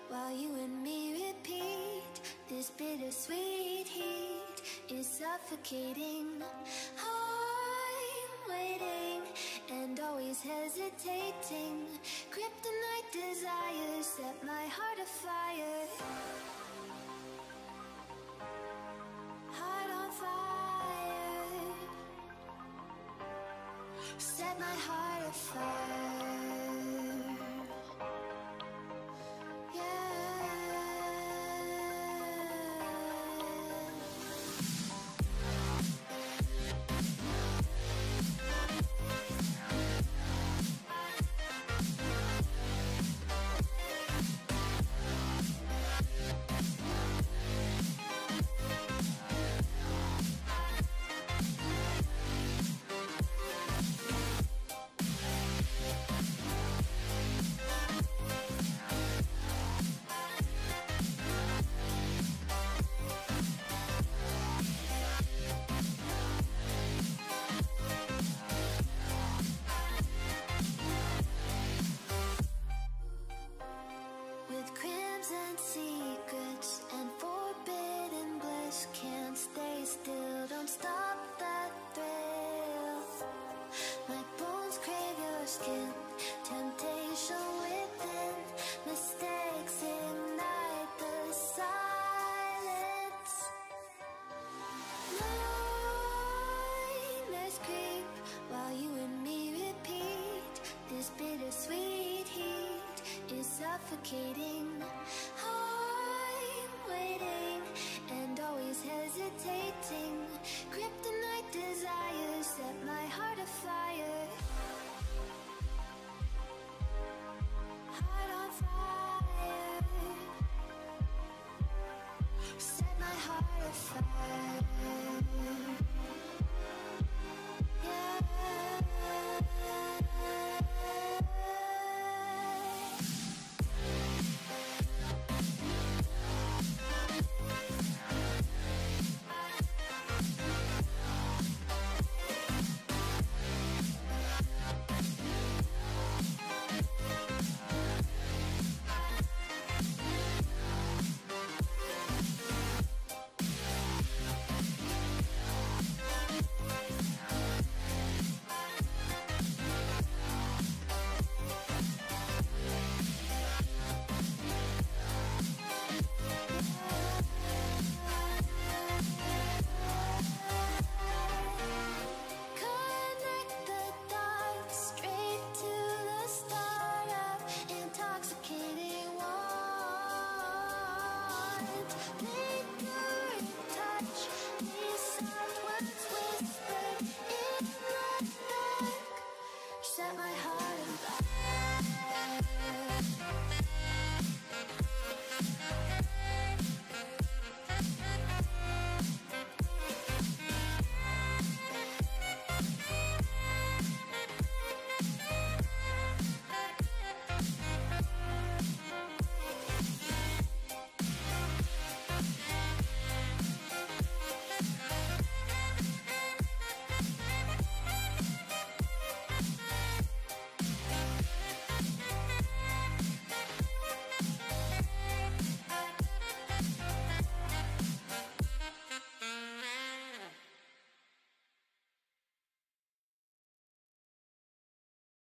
while you and me repeat. This bittersweet heat is suffocating. I'm waiting and always hesitating. Kryptonite desires set my heart afire. Heart on fire. Set my heart afire. With crimson secrets and forbidden bliss, can't stay still, don't stop that thrill. My bones crave your skin, temptation within, mistakes ignite the silence. Nightmares creep while you and me repeat. This bittersweet heat is suffocating.